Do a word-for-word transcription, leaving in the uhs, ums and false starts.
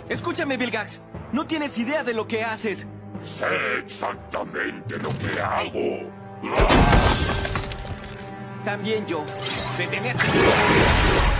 Escúchame, Vilgax. No tienes idea de lo que haces. Sé exactamente lo que hago. También yo. Detenerte.